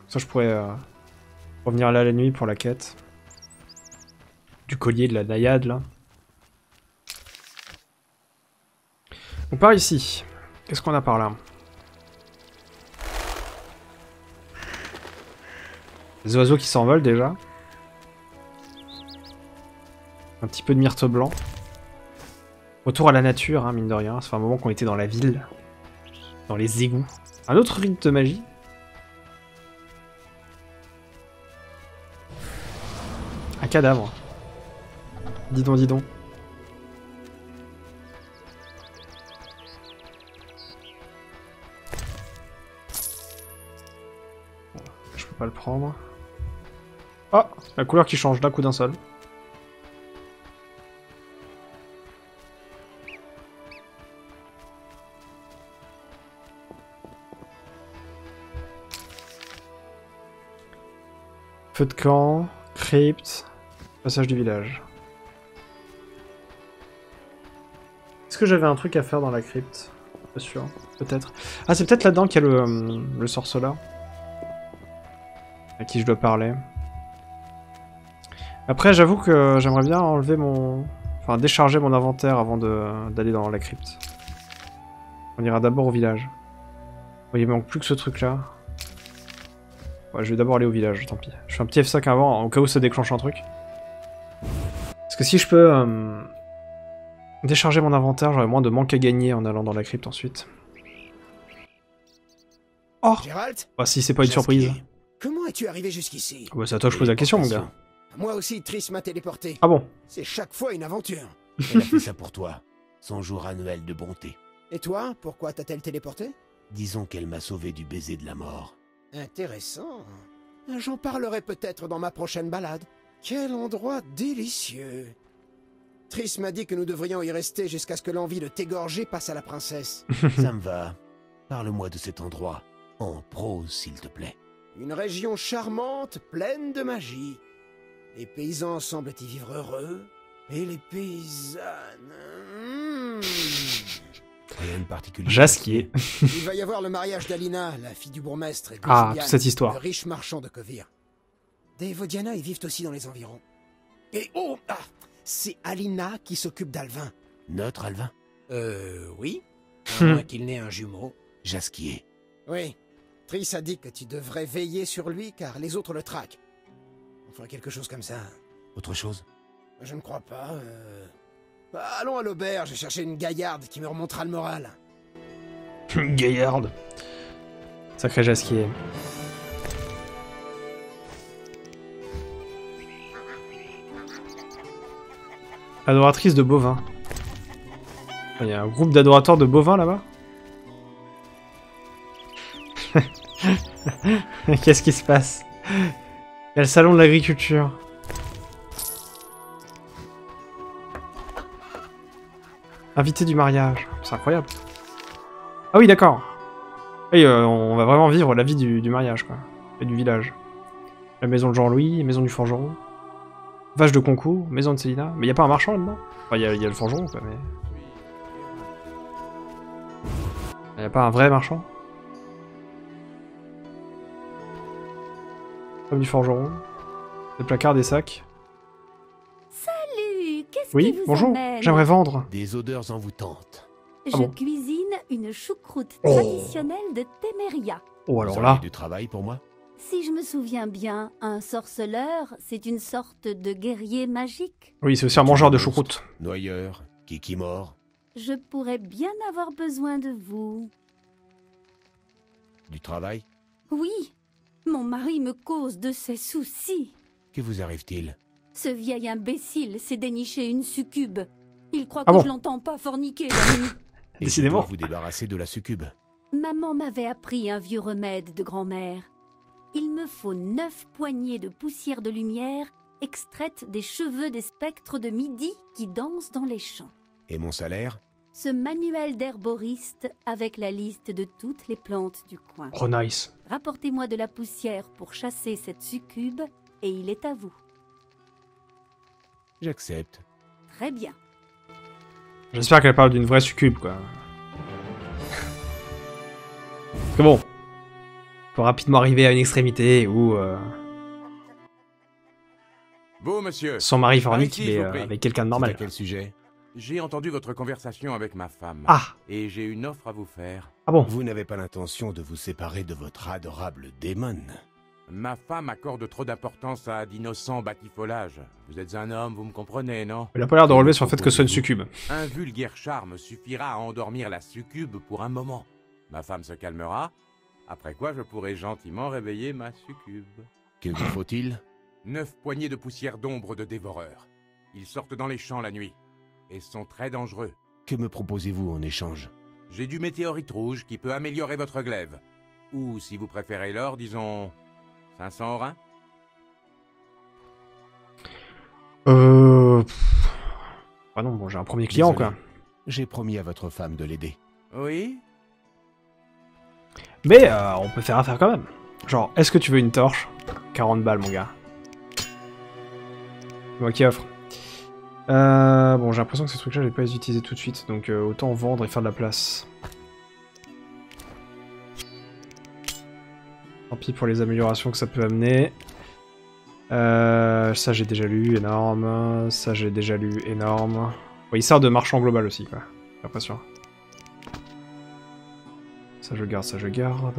Ça, je pourrais revenir là la nuit pour la quête. Du collier, de la naïade, là. On part ici. Qu'est-ce qu'on a par là? Des oiseaux qui s'envolent déjà. Un petit peu de myrte blanc. Retour à la nature, hein, mine de rien. Ça fait un moment qu'on était dans la ville. Dans les égouts. Un autre rite de magie. Un cadavre. Dis donc, dis donc. Je peux pas le prendre. Oh, la couleur qui change d'un coup d'un seul. Feu de camp, crypte, passage du village. Est-ce que j'avais un truc à faire dans la crypte? Pas sûr, peut-être. Ah, c'est peut-être là-dedans qu'il y a le sorceleur. À qui je dois parler. Après, j'avoue que j'aimerais bien enlever mon... Enfin, décharger mon inventaire avant d'aller dans la crypte. On ira d'abord au village. Oui, il manque plus que ce truc-là. Ouais, je vais d'abord aller au village, tant pis. Je fais un petit F5 avant, au cas où ça déclenche un truc. Parce que si je peux décharger mon inventaire, j'aurai moins de manque à gagner en allant dans la crypte ensuite. Oh, bah, si c'est pas une surprise. Comment es-tu arrivé jusqu'ici? Bah, c'est à toi que je pose la question, mon gars. Moi aussi, Triss m'a téléporté. Ah bon? C'est chaque fois une aventure. Elle a fait ça pour toi. Son jour annuel de bonté. Et toi, pourquoi t'a-t-elle téléporté? Disons qu'elle m'a sauvé du baiser de la mort. Intéressant. J'en parlerai peut-être dans ma prochaine balade. Quel endroit délicieux. Triss m'a dit que nous devrions y rester jusqu'à ce que l'envie de t'égorger passe à la princesse. Ça me va. Parle-moi de cet endroit. En prose, s'il te plaît. Une région charmante, pleine de magie. Les paysans semblent y vivre heureux. Et les paysannes... Rien de particulier. Jasquier. Il va y avoir le mariage d'Alina, la fille du bourgmestre, et de Ah, Julian, toute cette histoire. le riche marchand de Kovir. Des Vodiana y vivent aussi dans les environs. Et oh, ah, c'est Alina qui s'occupe d'Alvin. Notre Alvin? Oui. À moins qu'il n'ait un jumeau. Jasquier. Oui. Triss a dit que tu devrais veiller sur lui car les autres le traquent. Enfin, quelque chose comme ça. Autre chose? Je ne crois pas. Bah, allons à l'auberge chercher une gaillarde qui me remontera le moral. Gaillarde. Sacré Jasquier. Adoratrice de bovins. Il y a un groupe d'adorateurs de bovins là-bas. Qu'est-ce qui se passe? Il y a le salon de l'agriculture. Invité du mariage. C'est incroyable. Ah oui, d'accord. Oui, on va vraiment vivre la vie du mariage, quoi. Et du village. La maison de Jean-Louis, maison du forgeron. Vache de concours, maison de Célina. Mais il n'y a pas un marchand là-dedans? Enfin, il y a le forgeron, quoi, mais... Il n'y a pas un vrai marchand? Comme du forgeron. Des placards, des sacs. Salut, qu'est-ce Oui, qui vous bonjour. amène? J'aimerais vendre. Des odeurs envoûtantes. Je bon cuisine une choucroute Oh. traditionnelle de Téméria. Oh, Vous alors auriez là. du travail pour moi? Si je me souviens bien, un sorceleur, c'est une sorte de guerrier magique. Oui, c'est aussi un mangeur de choucroute. Noyeur, kikimore, Je pourrais bien avoir besoin de vous. du travail. Oui, mon mari me cause de ses soucis. Que vous arrive-t-il? Ce vieil imbécile s'est déniché une succube. Il croit Ah que bon je l'entends pas forniquer la nuit. Et Décidément. je dois vous débarrasser de la succube. Maman m'avait appris un vieux remède de grand-mère. Il me faut 9 poignées de poussière de lumière extraite des cheveux des spectres de midi qui dansent dans les champs. Et mon salaire? Ce manuel d'herboriste avec la liste de toutes les plantes du coin. Oh, nice. Rapportez-moi de la poussière pour chasser cette succube et il est à vous. J'accepte. Très bien. J'espère qu'elle parle d'une vraie succube, quoi. Parce que bon, peux rapidement arriver à une extrémité où Vous, monsieur. son mari Par fornique, ici, mais je vous prie. avec quelqu'un de C'est normal. à quel sujet? J'ai entendu votre conversation avec ma femme. Ah, Et j'ai une offre à vous faire. ah bon. Vous n'avez pas l'intention de vous séparer de votre adorable démon. Ma femme accorde trop d'importance à d'innocents batifolages. Vous êtes un homme, vous me comprenez, non? Il a pas l'air de relever sur le fait que ce soit une succube. Un vulgaire charme suffira à endormir la succube pour un moment. Ma femme se calmera, après quoi je pourrai gentiment réveiller ma succube. Que vous faut-il? 9 poignées de poussière d'ombre de dévoreurs. Ils sortent dans les champs la nuit, et sont très dangereux. Que me proposez-vous en échange? J'ai du météorite rouge qui peut améliorer votre glaive. Ou, si vous préférez l'or, disons... 500 orins. Ah non, bon, j'ai un premier client, Désolé. quoi. J'ai promis à votre femme de l'aider. Oui? Mais on peut faire affaire quand même. Genre, est-ce que tu veux une torche? 40 balles, mon gars. C'est moi qui offre. Bon, j'ai l'impression que ces trucs-là, je vais pas les utiliser tout de suite, donc autant vendre et faire de la place. Tant pis pour les améliorations que ça peut amener. Ça j'ai déjà lu, énorme. Ça j'ai déjà lu, énorme. Bon, il sert de marchand global aussi, quoi. J'ai l'impression. Ça je garde, ça je garde.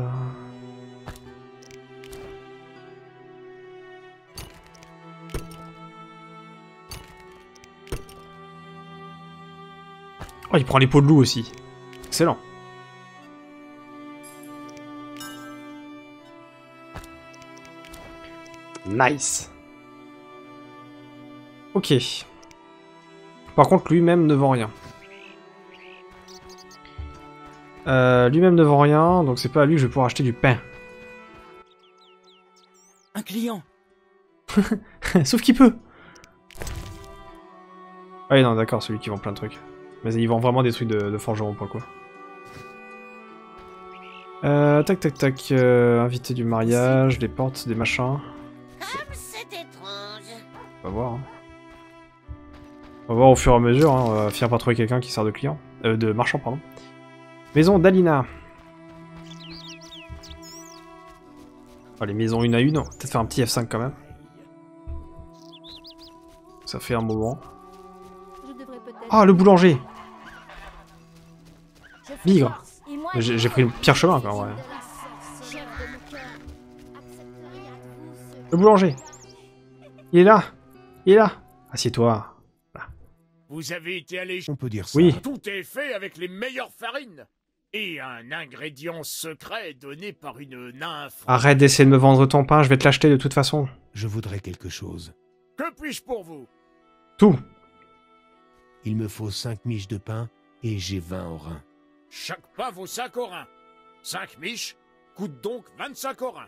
Oh, il prend les peaux de loup aussi. Excellent. Nice. Ok. Par contre, lui-même ne vend rien. Lui-même ne vend rien, donc c'est pas à lui que je vais pouvoir acheter du pain. Un client. Sauf qu'il peut. Ah oui, non, d'accord, celui qui vend plein de trucs. Mais il vend vraiment des trucs de forgeron pour le coup. Tac, tac, tac. Invité du mariage, des portes, des machins. Comme c'est étrange. On va voir. Hein. On va voir au fur et à mesure. Hein. On va finir par trouver quelqu'un qui sert de client. De marchand, pardon. Maison d'Alina. Oh, les maisons une à une. On va peut-être faire un petit F5 quand même. Ça fait un moment. Je devrais peut-être... Ah, le boulanger! Je fais Bigre. force, et moi, J'ai pris le pire chemin, quoi, ouais. chef de mon cœur, accepteriez à tous Le boulanger! Il est là! Il est là! Assieds-toi. Vous avez été allé... On peut dire ça. Oui. Tout est fait avec les meilleures farines. Et un ingrédient secret donné par une nymphe. Arrête d'essayer de me vendre ton pain, je vais te l'acheter de toute façon. Je voudrais quelque chose. Que puis-je pour vous? Tout! Il me faut 5 miches de pain et j'ai 20 orins. Chaque pain vaut 5 orins. 5 miches coûtent donc 25 orins.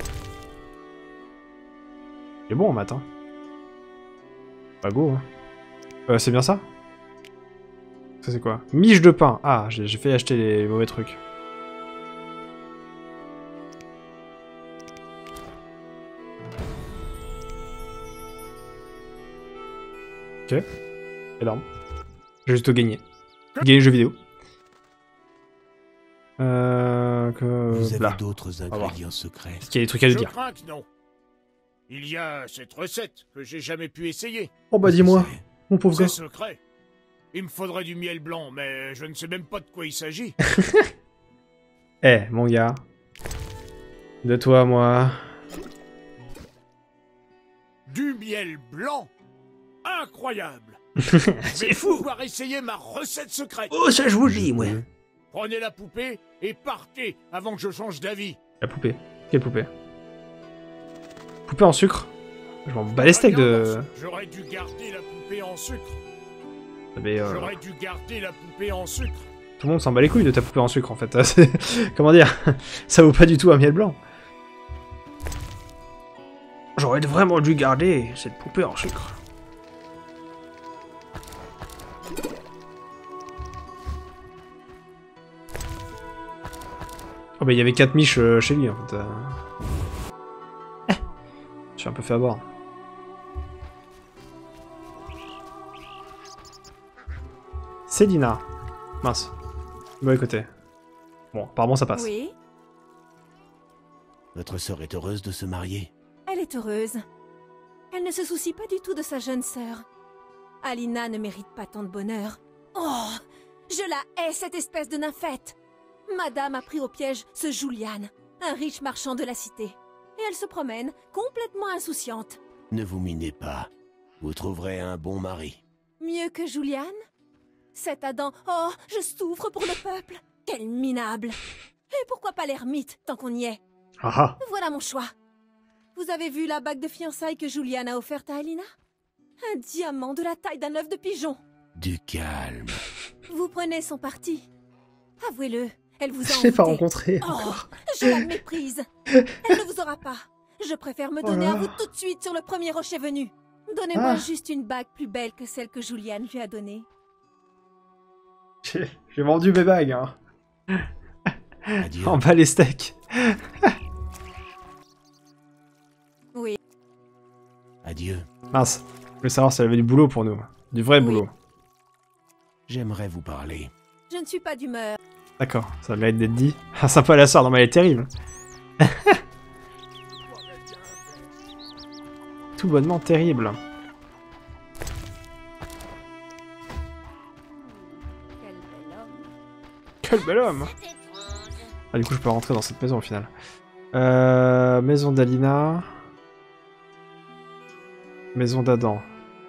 C'est bon, matin. Pas go, hein. C'est bien ça? Ça c'est quoi? Miche de pain. Ah, j'ai fait acheter les mauvais trucs. Ok. Énorme. J'ai juste gagné. Gagner le jeu vidéo. Vous Là. avez d'autres voir. ingrédients secrets? Est-ce qu'il y a des trucs à lui Je dire? crains que non. Il y a cette recette que j'ai jamais pu essayer. Oh bah dis-moi, mon pauvre C'est gars. secret. Il me faudrait du miel blanc, mais je ne sais même pas de quoi il s'agit. Eh, mon gars. De toi à moi. Du miel blanc? Incroyable! C'est fou! Pouvoir essayer ma recette secrète. Oh, ça je vous le dis, moi. Prenez la poupée et partez avant que je change d'avis. La poupée. Quelle poupée? Poupée en sucre? Je m'en bats les steaks de... J'aurais dû garder la poupée en sucre. Mais J'aurais dû garder la poupée en sucre. tout le monde s'en bat les couilles de ta poupée en sucre en fait. Comment dire? Ça vaut pas du tout un miel blanc. J'aurais vraiment dû garder cette poupée en sucre. Oh bah il y avait 4 miches chez lui en fait. Je suis un peu fait avoir. Célina. Mince. Bon côté. Bon, apparemment ça passe. Oui. Votre sœur est heureuse de se marier? Elle est heureuse. Elle ne se soucie pas du tout de sa jeune sœur. Alina ne mérite pas tant de bonheur. Oh, je la hais, cette espèce de nymphette. Madame a pris au piège ce Julian, un riche marchand de la cité. Et elle se promène, complètement insouciante. Ne vous minez pas. Vous trouverez un bon mari. Mieux que Julian? Cet Adam, oh, je souffre pour le peuple. Quel minable. Et pourquoi pas l'ermite, tant qu'on y est? Ah. Voilà mon choix. Vous avez vu la bague de fiançailles que Julian a offerte à Alina? Un diamant de la taille d'un œuf de pigeon. Du calme. Vous prenez son parti. Avouez-le, elle vous a Je l'ai pas envoûté. rencontré. Oh, je la méprise. Elle ne vous aura pas. Je préfère me donner à vous tout de suite sur le premier rocher venu. Donnez-moi juste une bague plus belle que celle que Julian lui a donnée. J'ai vendu mes bagues, hein. Adieu. En bas les steaks. Oui. Adieu. Mince. Je voulais savoir si elle avait du boulot pour nous. Du vrai Oui. boulot. J'aimerais vous parler. Je ne suis pas d'humeur. D'accord, ça mérite d'être dit. Ah, sympa la soeur, non mais elle est terrible. Tout bonnement terrible. Quel bel homme. Quel bel homme. C'est étrange. Ah, du coup, je peux rentrer dans cette maison au final. Maison d'Alina. Maison d'Adam.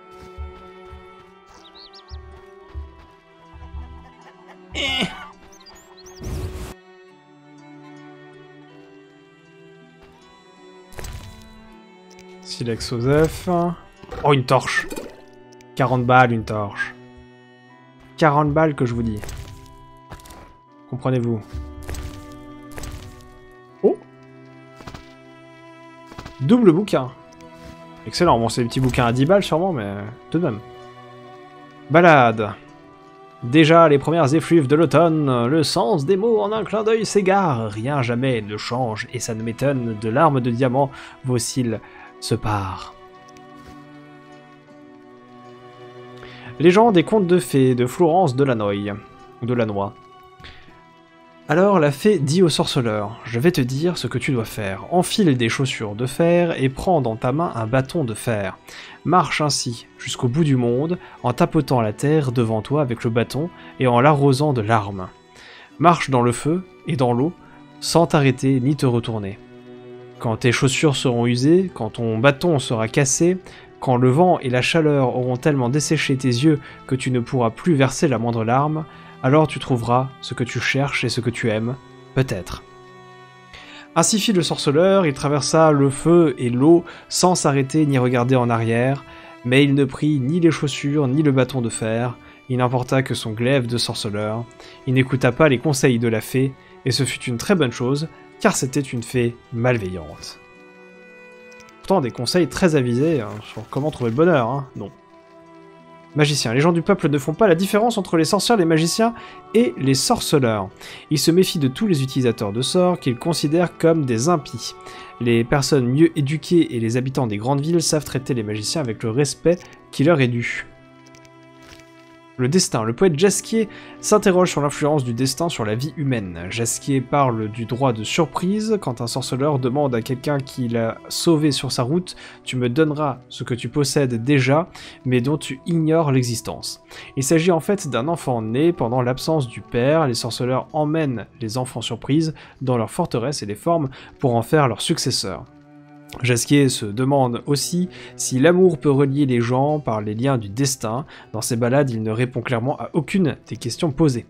Silex Joseph. Oh, une torche. 40 balles, une torche. 40 balles que je vous dis. Comprenez-vous. Oh. Double bouquin. Excellent. Bon, c'est des petits bouquins à 10 balles sûrement, mais tout de même. Balade. Déjà les premières effluves de l'automne, le sens des mots en un clin d'œil s'égare, rien jamais ne change, et ça ne m'étonne, de larmes de diamant, vos cils se parent. Légende et contes de fées de Florence Delanoy, ou Delannoy. Alors la fée dit au sorceleur, je vais te dire ce que tu dois faire. Enfile des chaussures de fer et prends dans ta main un bâton de fer. Marche ainsi jusqu'au bout du monde en tapotant la terre devant toi avec le bâton et en l'arrosant de larmes. Marche dans le feu et dans l'eau sans t'arrêter ni te retourner. Quand tes chaussures seront usées, quand ton bâton sera cassé, quand le vent et la chaleur auront tellement desséché tes yeux que tu ne pourras plus verser la moindre larme, alors tu trouveras ce que tu cherches et ce que tu aimes, peut-être. Ainsi fit le sorceleur, il traversa le feu et l'eau sans s'arrêter ni regarder en arrière, mais il ne prit ni les chaussures ni le bâton de fer, il n'emporta que son glaive de sorceleur, il n'écouta pas les conseils de la fée, et ce fut une très bonne chose, car c'était une fée malveillante. Pourtant des conseils très avisés hein, sur comment trouver le bonheur, hein, non. Magiciens. Les gens du peuple ne font pas la différence entre les sorcières, les magiciens et les sorceleurs. Ils se méfient de tous les utilisateurs de sorts qu'ils considèrent comme des impies. Les personnes mieux éduquées et les habitants des grandes villes savent traiter les magiciens avec le respect qui leur est dû. Le destin. Le poète Jasquier s'interroge sur l'influence du destin sur la vie humaine. Jasquier parle du droit de surprise quand un sorceleur demande à quelqu'un qui l'a sauvé sur sa route « Tu me donneras ce que tu possèdes déjà, mais dont tu ignores l'existence ». Il s'agit en fait d'un enfant né pendant l'absence du père. Les sorceleurs emmènent les enfants surprises dans leur forteresse et les forment pour en faire leurs successeurs. Jasquier se demande aussi si l'amour peut relier les gens par les liens du destin. Dans ses ballades, il ne répond clairement à aucune des questions posées.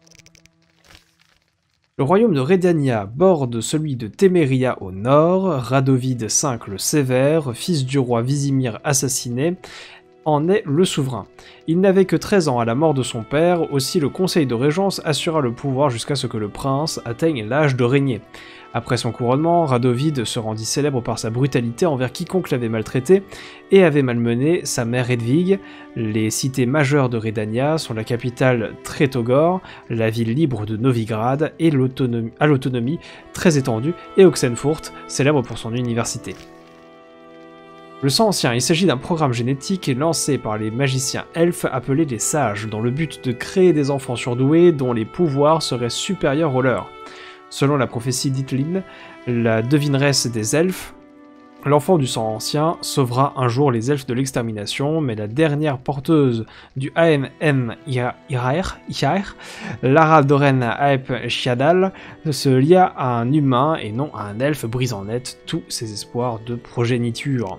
Le royaume de Redania borde celui de Téméria au nord. Radovid V le Sévère, fils du roi Visimir assassiné, en est le souverain. Il n'avait que 13 ans à la mort de son père, aussi le conseil de régence assura le pouvoir jusqu'à ce que le prince atteigne l'âge de régner. Après son couronnement, Radovid se rendit célèbre par sa brutalité envers quiconque l'avait maltraité et avait malmené sa mère Hedwig. Les cités majeures de Redania sont la capitale Tretogor, la ville libre de Novigrad et à l'autonomie très étendue, et Oxenfurt, célèbre pour son université. Le sang ancien, il s'agit d'un programme génétique lancé par les magiciens elfes appelés les sages, dans le but de créer des enfants surdoués dont les pouvoirs seraient supérieurs aux leurs. Selon la prophétie d'Itlin, la devineresse des elfes, l'enfant du sang ancien sauvera un jour les elfes de l'extermination, mais la dernière porteuse du AMM Iraer, Lara Doren Aep Shiadal, se lia à un humain et non à un elfe, brisant net tous ses espoirs de progéniture.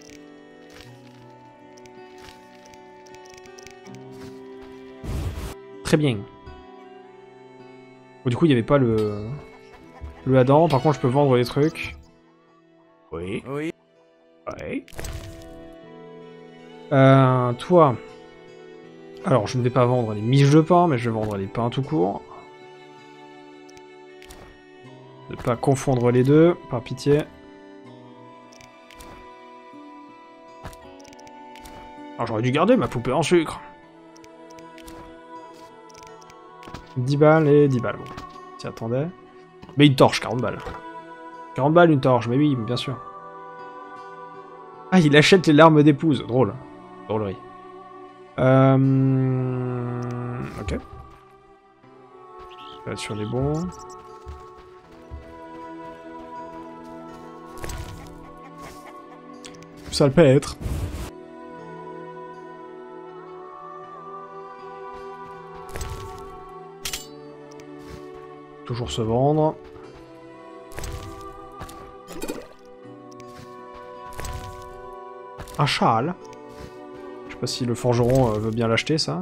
Très bien. Bon, du coup, il n'y avait pas le Adam. Par contre, je peux vendre des trucs. Oui. Oui. Ouais. Toi. Alors, je ne vais pas vendre les miches de pain, mais je vais vendre les pains tout court. Ne pas confondre les deux, par pitié. Alors, j'aurais dû garder ma poupée en sucre. 10 balles et 10 balles. Bon, t'y attendais. Mais une torche, 40 balles. 40 balles, une torche, mais oui, bien sûr. Ah, il achète les larmes d'épouse. Drôle. Drôlerie. Ok. Là, sur les bons. Ça le peut être. Toujours se vendre. Un châle. Je sais pas si le forgeron veut bien l'acheter, ça.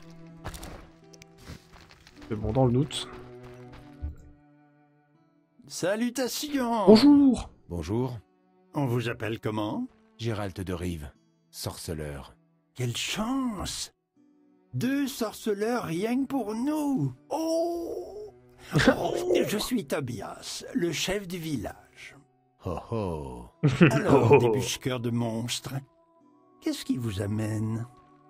C'est bon, dans le doute. Salutations. Bonjour. Bonjour, On vous appelle comment? Gérald de Rive, sorceleur. Quelle chance! 2 sorceleurs rien que pour nous! Oh! Je suis Tobias, le chef du village. Oh oh. Alors, débusqueur de monstres, qu'est-ce qui vous amène?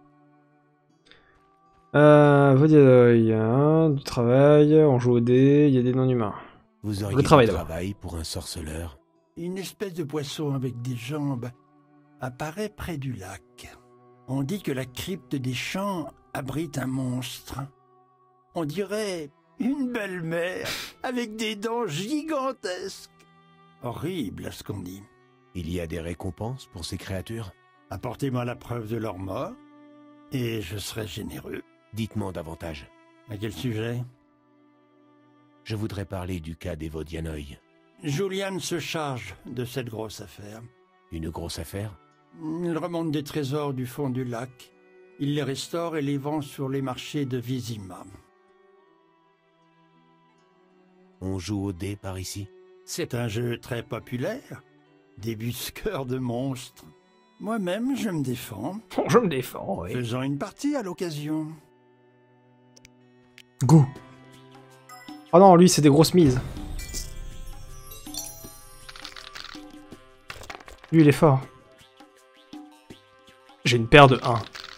Vos dialogues, hein, du travail, on joue au dé, il y a des non-humains. Vous auriez Le du travail, d'abord. travail pour un sorceleur? Une espèce de poisson avec des jambes apparaît près du lac. On dit que la crypte des champs abrite un monstre. On dirait une belle-mère avec des dents gigantesques. Horrible, à ce qu'on dit. Il y a des récompenses pour ces créatures? Apportez-moi la preuve de leur mort, et je serai généreux. Dites-moi davantage. À quel sujet? Je voudrais parler du cas des Vodianoï. Julian se charge de cette grosse affaire. Une grosse affaire? Il remonte des trésors du fond du lac. Il les restaure et les vend sur les marchés de Vizima. On joue au dé par ici? C'est un jeu très populaire. Débusqueur de monstres. Moi-même, je me défends. Bon, je me défends, oui. Faisons une partie à l'occasion. Go. Oh non, lui, c'est des grosses mises. Lui, il est fort. J'ai une paire de 1.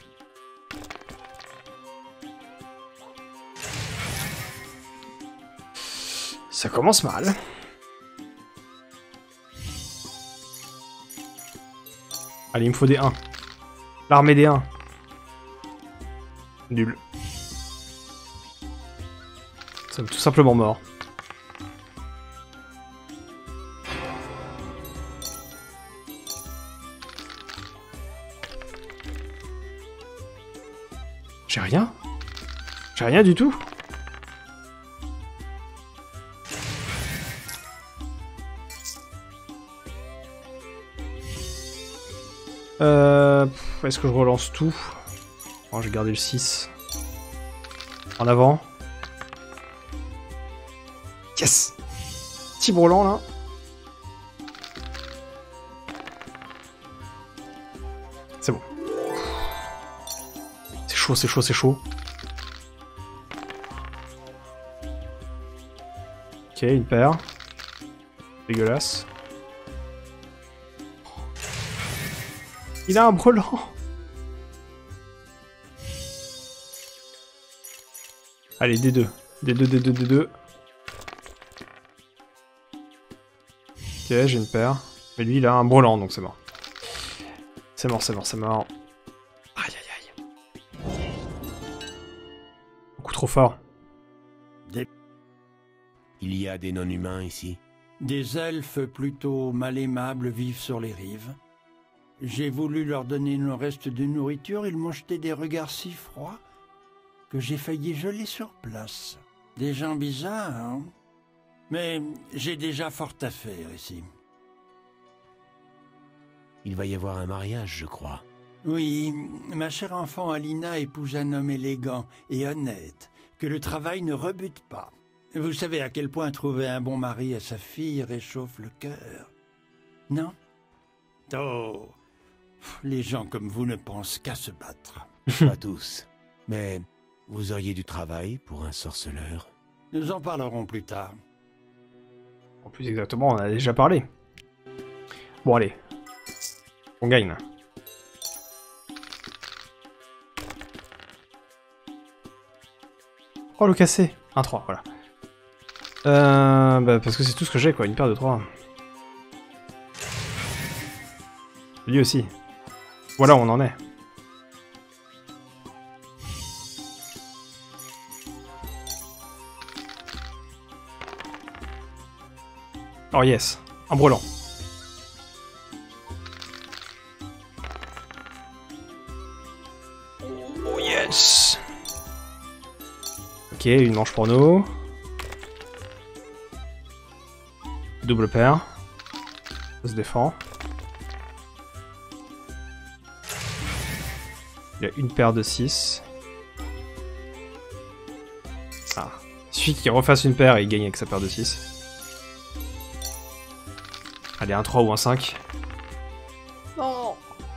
Ça commence mal. Allez, il me faut des 1. L'armée des 1. Nul. C'est tout simplement mort. J'ai rien. J'ai rien du tout. Est-ce que je relance tout? Oh, j'ai gardé le 6. En avant. Yes! Petit brelan là. C'est bon. C'est chaud, c'est chaud, c'est chaud. Ok, une paire. Dégueulasse. Il a un brelan. Allez, D2. D2, D2, D2. Ok, j'ai une paire. Mais lui, il a un brelan, donc c'est mort. C'est mort, c'est mort, c'est mort. Aïe, aïe, aïe. Beaucoup trop fort. Il y a des non-humains ici? Des elfes plutôt mal aimables vivent sur les rives. J'ai voulu leur donner le reste de nourriture, ils m'ont jeté des regards si froids que j'ai failli geler sur place. Des gens bizarres, hein? Mais j'ai déjà fort à faire ici. Il va y avoir un mariage, je crois. Oui, ma chère enfant Alina épouse un homme élégant et honnête, que le travail ne rebute pas. Vous savez à quel point trouver un bon mari à sa fille réchauffe le cœur, non? Oh, les gens comme vous ne pensent qu'à se battre. Pas tous. Mais vous auriez du travail pour un sorceleur? Nous en parlerons plus tard. En plus exactement, on en a déjà parlé. Bon allez. On gagne. Oh le cassé. 1-3, voilà. Bah, parce que c'est tout ce que j'ai quoi, une paire de 3. Lui aussi. Voilà où on en est. Oh yes, un brelan. Oh yes. Ok, une manche pour nous. Double paire. Ça se défend. Il a une paire de 6. Ah. Il suffit qu'il refasse une paire et il gagne avec sa paire de 6. Allez, un 3 ou un 5. Non.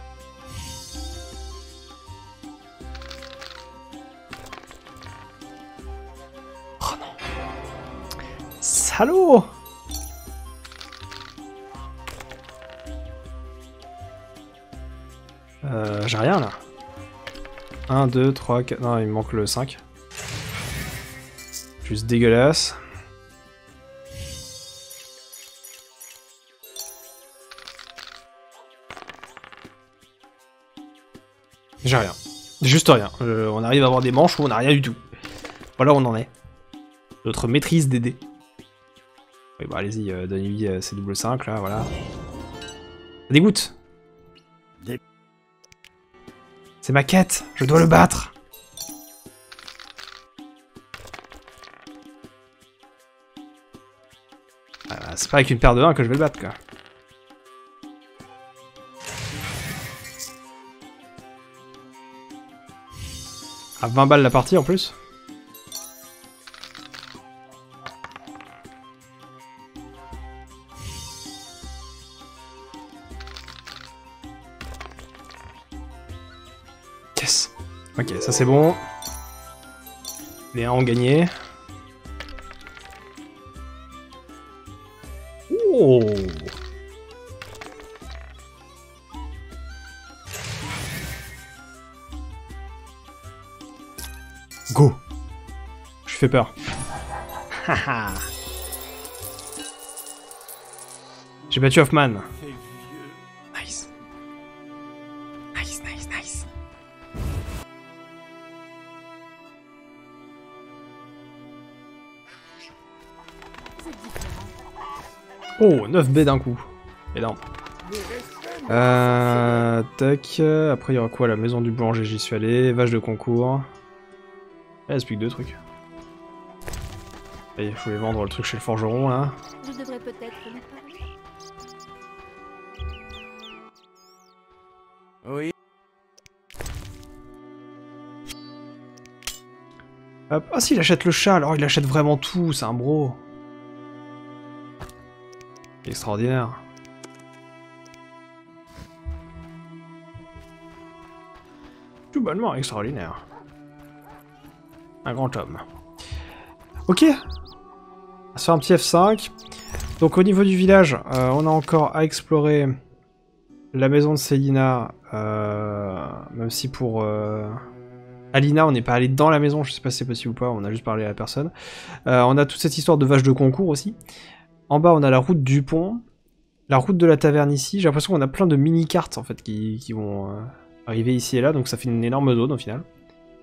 Oh non. Salaud. J'ai rien là. 1, 2, 3, 4... Non, il me manque le 5. Juste dégueulasse. J'ai rien. Juste rien. On arrive à avoir des manches où on n'a rien du tout. Voilà où on en est. Notre maîtrise des dés. Oui, bah allez-y, donnez-lui ces double 5 là, voilà. Ça dégoûte. C'est ma quête, je dois le battre. C'est pas avec une paire de 1 que je vais le battre, quoi. À 20 balles la partie en plus. Yes. Ok, ça c'est bon. Les 1 ont gagné. Oh. Go. Je fais peur. Haha. J'ai battu Hoffman. Nice. Nice, nice, nice. Oh, 9 B d'un coup. Énorme. Tac. Après, il y aura quoi? La maison du boulanger, j'y suis allé. Vache de concours. Il reste plus que 2 trucs. Et il faut les vendre le truc chez le forgeron là. Je devrais peut-être lui parler. Oui. Hop. Ah si, il achète le chat, alors il achète vraiment tout, c'est un bro. Extraordinaire. Tout bonnement extraordinaire. Un grand homme. Ok. On va se faire un petit F5. Donc au niveau du village, on a encore à explorer la maison de Célina. Même si pour Alina, on n'est pas allé dans la maison, je sais pas si c'est possible ou pas, on a juste parlé à la personne. On a toute cette histoire de vache de concours aussi. En bas, on a la route du pont, la route de la taverne ici. J'ai l'impression qu'on a plein de mini-cartes en fait qui vont arriver ici et là, donc ça fait une énorme zone au final.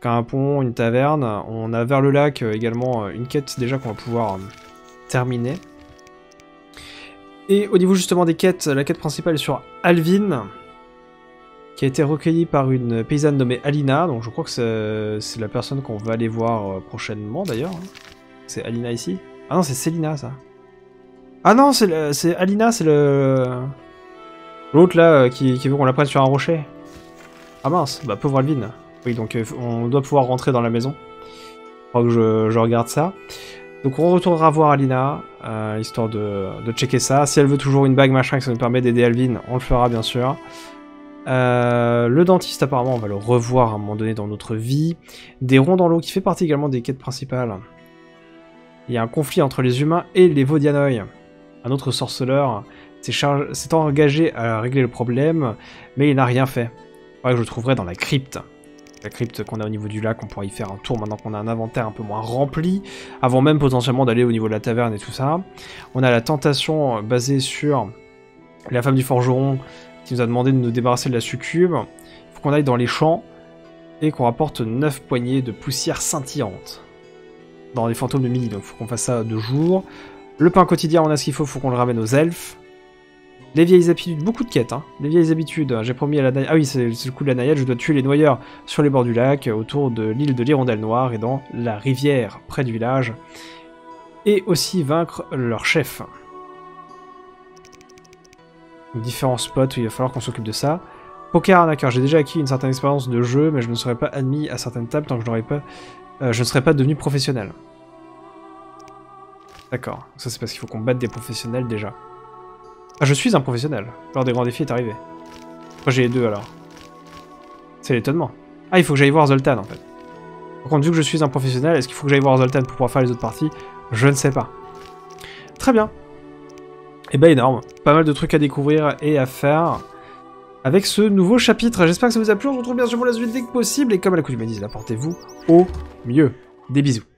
un pont, une taverne. On a vers le lac également une quête déjà qu'on va pouvoir terminer. Et au niveau justement des quêtes, la quête principale est sur Alvin, qui a été recueillie par une paysanne nommée Alina. Donc je crois que c'est la personne qu'on va aller voir prochainement d'ailleurs. C'est Alina ici? Ah non, c'est Célina ça. Ah non, c'est Alina, c'est l'autre là qui veut qu'on la prenne sur un rocher. Ah mince, bah pauvre Alvin. Oui, donc on doit pouvoir rentrer dans la maison. Il faudra que je regarde ça. Donc on retournera voir Alina, histoire de checker ça. Si elle veut toujours une bague machin, que ça nous permet d'aider Alvin, on le fera bien sûr. Le dentiste apparemment on va le revoir à un moment donné dans notre vie. Des ronds dans l'eau qui fait partie également des quêtes principales. Il y a un conflit entre les humains et les Vodianoi. Un autre sorceleur s'est engagé à régler le problème, mais il n'a rien fait. Ouais, je le trouverai dans la crypte. La crypte qu'on a au niveau du lac, on pourra y faire un tour maintenant qu'on a un inventaire un peu moins rempli, avant même potentiellement d'aller au niveau de la taverne et tout ça. On a la tentation basée sur la femme du forgeron qui nous a demandé de nous débarrasser de la succube. Il faut qu'on aille dans les champs et qu'on rapporte 9 poignées de poussière scintillante dans les fantômes de midi, donc il faut qu'on fasse ça de jour. Le pain quotidien, on a ce qu'il faut qu'on le ramène aux elfes. Les vieilles habitudes, beaucoup de quêtes, hein. Les vieilles habitudes, j'ai promis à la naïade... Ah oui, c'est le coup de la naïade, je dois tuer les noyeurs sur les bords du lac, autour de l'île de l'Hirondelle Noire et dans la rivière près du village. Et aussi vaincre leur chef. Différents spots où il va falloir qu'on s'occupe de ça. Poker arnaqueur, j'ai déjà acquis une certaine expérience de jeu, mais je ne serai pas admis à certaines tables tant que je ne serai pas devenu professionnel. D'accord, ça c'est parce qu'il faut qu'on batte des professionnels déjà. Ah, je suis un professionnel. L'heure des grands défis est arrivé. Pourquoi j'ai les deux alors? C'est l'étonnement. Ah, il faut que j'aille voir Zoltan en fait. Par contre, vu que je suis un professionnel, est-ce qu'il faut que j'aille voir Zoltan pour pouvoir faire les autres parties? Je ne sais pas. Très bien. Et bah énorme. Pas mal de trucs à découvrir et à faire avec ce nouveau chapitre. J'espère que ça vous a plu. On se retrouve bien sûr pour la suite dès que possible. Et comme à l'accoutumée, portez-vous au mieux. Des bisous.